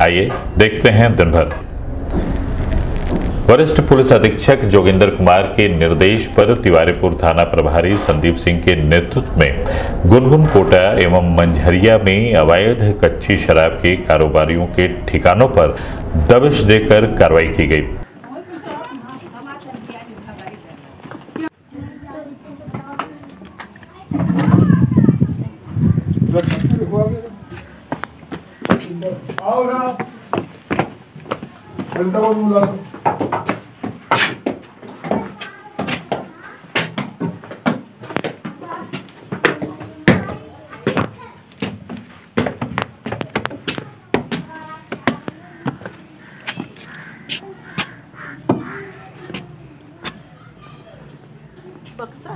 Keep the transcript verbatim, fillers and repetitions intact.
आइए देखते हैं दिन भर। वरिष्ठ पुलिस अधीक्षक जोगिंदर कुमार के निर्देश पर तिवारीपुर थाना प्रभारी संदीप सिंह के नेतृत्व में गुनगुन कोटा एवं मंझरिया में अवैध कच्ची शराब के कारोबारियों के ठिकानों पर दबिश देकर कार्रवाई की गई। बक्सा